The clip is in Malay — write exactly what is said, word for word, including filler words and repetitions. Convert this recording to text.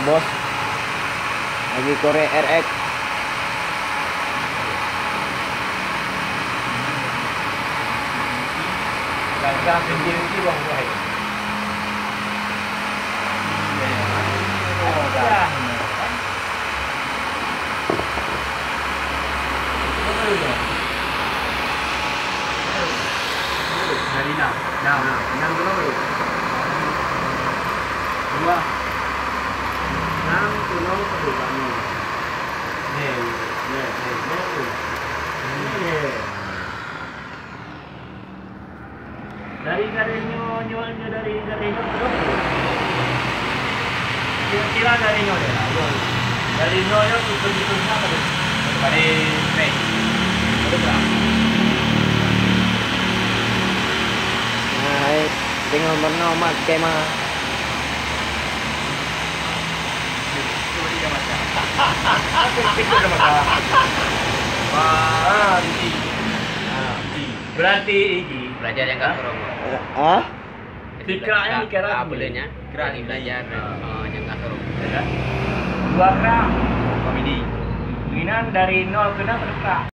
bos. Lagi korek R X. Gagal sendiri itu bang buat. Oh, dah. Dari enam, enam, enam dulu. Dua, enam dulu satu kami. Nih, nih, nih, nih, nih. Dari garinyo, nyolnya dari garinyo berapa? Kira-kira garinyo deh. Dari nol itu bentuknya apa tuh? Dari play. Berapa? Nah, tinggal bernomor skema. Cuma tiga macam. Pikir sama kau. Wah, ini. Berarti ini Belajar yang enggak kerong. Ah? Dikiranya dikira Kabelnya kira lagi belajar oh, yang enggak kerong. dua gram komedi. Minan dari nol ke enam berapa?